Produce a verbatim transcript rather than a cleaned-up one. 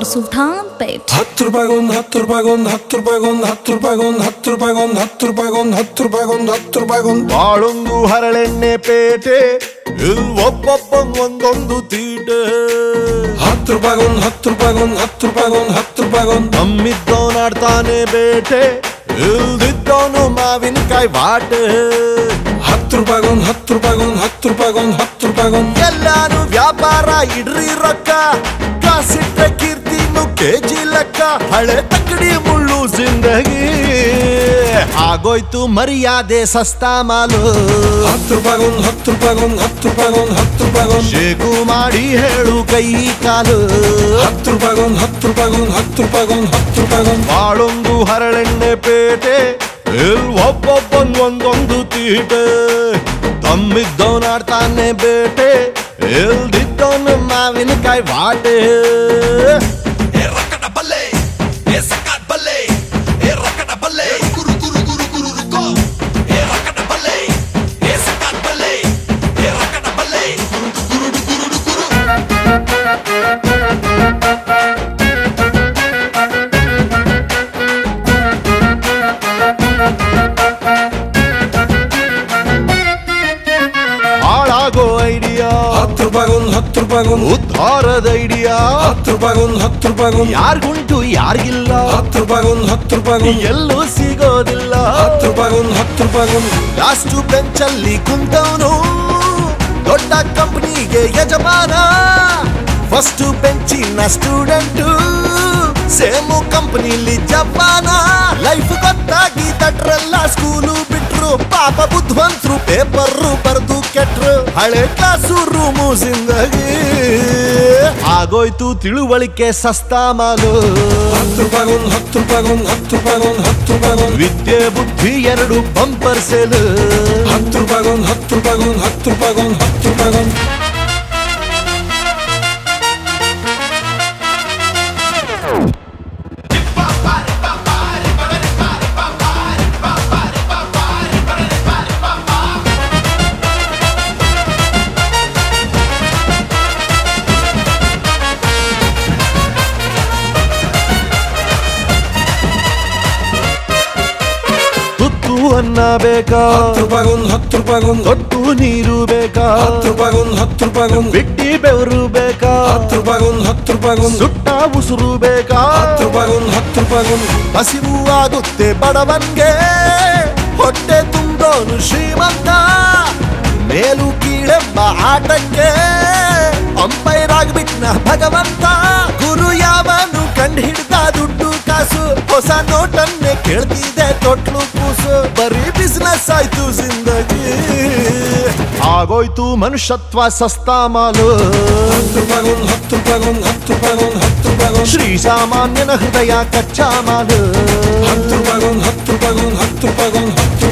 Nur Sultanpet. ಹತ್ತು ರೂಪಾಯಿಗೊಂದು ಹತ್ತು ರೂಪಾಯಿಗೊಂದು ಹತ್ತು ರೂಪಾಯಿಗೊಂದು ಹತ್ತು ರೂಪಾಯಿಗೊಂದು ಹತ್ತು ರೂಪಾಯಿಗೊಂದು ಹತ್ತು ರೂಪಾಯಿಗೊಂದು ಹತ್ತು ರೂಪಾಯಿಗೊಂದು ಹತ್ತು ರೂಪಾಯಿಗೊಂದು ಬಾಳೊಂದು ಹರಳೆಣ್ಣೆ ಪೇಟೆ ಇಲ್ ಒಬ್ಬೊಬ್ಬಂಗ್ ಒಂದೊಂದು ತೀಟೆ ಹತ್ತು ರೂಪಾಯಿಗೊಂದು ಹತ್ತು ರೂಪಾಯಿಗೊಂದು ಹತ್ತು ರೂಪಾಯಿಗೊಂದು ಹತ್ತು ರೂಪಾಯಿಗೊಂದು ನಮ್ಮಿದ್ದವನಾಡ್ತಾನೆ ಬೇಟೆ ಇಲ್ದಿದ್ದವನು ಮಾವಿನಕಾಯಿ ಬಾಟೆ ಹತ್ತು ರೂಪಾಯಿಗೊಂದು ಹತ್ತು ರೂಪಾಯಿಗೊಂದು ಹತ್ತು ರೂಪಾಯಿಗೊಂದು ಹತ್ತು ರೂಪಾಯಿಗೊಂದು ಎಲ್ಲಾನು ವ್ಯಾಪಾರ ಇಡ್ರಿ ರೊಕ್ಕ ಕಾಸಿಟ್ರೆ ಕೀರ್ತಿನು ಕೆಜಿ ಲೆಕ್ಕ ಹಳೆ ತಕ್ಕಡಿ ಮುಳ್ಳು ಜಿಂದಗಿ ಆಗೋಯ್ತು ಮರ್ಯಾದೆ ಸಸ್ತಾ ಮಾಲು ಹತ್ತು ರೂಪಾಯಿಗೊಂದು ಹತ್ತು ರೂಪಾಯಿಗೊಂದು ಹತ್ತು ರೂಪಾಯಿಗೊಂದು ಹತ್ತು ರೂಪಾಯಿಗೊಂದು ಶೇಕು ಮಾಡಿ ಹೇಳು ಕೈ ಕಾಲು ಹತ್ತು ರೂಪಾಯಿಗೊಂದು ಹತ್ತು ರೂಪಾಯಿಗೊಂದು ಹತ್ತು ರೂಪಾಯಿಗೊಂದು ಹತ್ತು ರೂಪಾಯಿಗೊಂದು ಬಾಳೊಂದು ಹರಳೆಣ್ಣೆ ಪೇಟೆ ಇಲ್ ಒಬ್ಬೊಬ್ಬನ್ ಒಂದೊಂದು ತೀಟೆ ತಮ್ಮಿದ್ದವನಾಡ್ತಾನೆ ಬೇಟೆ ಇಲ್ದಿದ್ದವನು ಮಾವಿನಕಾಯಿ ಬಾಟೆ ಹಾಳಾಗೋ ಐಡಿಯಾ ಹತ್ತು ರೂಪಾಯಿಗೊಂದು ಹತ್ತು ರೂಪಾಯಿಗೊಂದು ಉದ್ಧಾರದ ಐಡಿಯಾ ಹತ್ತು ರೂಪಾಯಿಗೊಂದು ಹತ್ತು ರೂಪಾಯಿಗೊಂದು ಯಾರ್ಗುಂಟು ಯಾರಿಗಿಲ್ಲ ಹತ್ತು ರೂಪಾಯಿಗೊಂದು ಹತ್ತು ರೂಪಾಯಿಗೊಂದು ಎಲ್ಲೂ ಸಿಗೋದಿಲ್ಲ ಹತ್ತು ರೂಪಾಯಿಗೊಂದು ಹತ್ತು ರೂಪಾಯಿಗೊಂದು ಲಾಸ್ಟ್ ಬೆಂಚಲ್ಲಿ ಕುಂತವನು ದೊಡ್ಡ ಕಂಪನಿಗೆ ಯಜಮಾನ ಫಸ್ಟ್ ಬೆಂಚಿನ ಸ್ಟೂಡೆಂಟು ಸೇಮು ಕಂಪನಿಲಿ ಜಪಾನ ಲೈಫ್ ಗೊತ್ತಾಗಿ ತಟ್ರಲ್ಲ ಸ್ಕೂಲು ಬಿಟ್ರು ಪಾಪ ಬುದ್ಧವಂತರು ಪೇಪರ್ ಬರ್ದು ಕೆಟ್ರು ಹಳೆ ಕ್ಲಾಸು ರೂಮು ಜಿಂದಗಿ ಆಗೋಯ್ತು ತಿಳುವಳಿಕೆ ಸಸ್ತಾ ಮಾಲು ಹತ್ತು ರೂಪಾಯಿಗೊಂದು ಹತ್ತು ರೂಪಾಯಿಗೊಂದು ಹತ್ತು ರೂಪಾಯಿಗೊಂದು ಹತ್ತು ರೂಪಾಯಿಗೊಂದು ವಿದ್ಯೆ ಬುದ್ಧಿ ಎರಡು ಬಂಪರ್ ಸೇಲ್ ಹತ್ತು ರೂಪಾಯಿಗೊಂದು ಹತ್ತು ರೂಪಾಯಿಗೊಂದು ಹತ್ತು ರೂಪಾಯಿಗೊಂದು ಹತ್ತು ರೂಪಾಯಿಗೊಂದು ತುತ್ತು ಅನ್ನ ಬೇಕಾ ಹತ್ತು ರೂಪಾಯಿಗೊಂದು ಹತ್ತು ರೂಪಾಯಿಗೊಂದು ತೊಟ್ಟು ನೀರು ಬೇಕಾ ಹತ್ತು ರೂಪಾಯಿಗೊಂದು ಹತ್ತು ರೂಪಾಯಿಗೊಂದು ಬಿಟ್ಟಿ ಬೆವರು ಬೇಕಾ ಹತ್ತು ರೂಪಾಯಿಗೊಂದು ಹತ್ತು ರೂಪಾಯಿಗೊಂದು ಸುಟ್ಟ ಉಸುರು ಬೇಕಾ ಹತ್ತು ರೂಪಾಯಿಗೊಂದು ಹತ್ತು ರೂಪಾಯಿಗೊಂದು ಹಸಿವು ಆಗುತ್ತೆ ಬಡವನ್ಗೆ ಹೊಟ್ಟೆ ತುಂಬೋನು ಶ್ರೀಮಂತ ಮೇಲು ಕೀಳೆಂಬ ಆಟಕ್ಕೆ ಅಂಪೈರ್ ಆಗ್ಬಿಟ್ನ ಭಗವಂತ ಗುರು ಯಾವನು ಕಂಡು ಹಿಡ್ದ ದುಡ್ಡು ಕಾಸು ಹೊಸ ನೋಟನ್ನೇ ಕೇಳ್ತಿದೆ ತೊಟ್ಲು ಕೂಸು ಬರೀ ಬಿಸ್ನೆಸ್ ಆಯ್ತು ಜಿಂದಗಿ ಆಗೋಯ್ತು ಮನುಷ್ಯತ್ವ ಸಸ್ತಾ ಮಾಲು ಹತ್ತು ರೂಪಾಯಿಗೊಂದು ಹತ್ತು ರೂಪಾಯಿಗೊಂದು ಹತ್ತು ರೂಪಾಯಿಗೊಂದು ಹತ್ತು ರೂಪಾಯಿಗೊಂದು ಶ್ರೀ ಸಾಮಾನ್ಯನ ಹೃದಯ ಕಚ್ಚಾ ಮಾಲು ಹತ್ತು ರೂಪಾಯಿಗೊಂದು ಹತ್ತು ರೂಪಾಯಿಗೊಂದು ಹತ್ತು ರೂಪಾಯಿಗೊಂದು ಹತ್ತು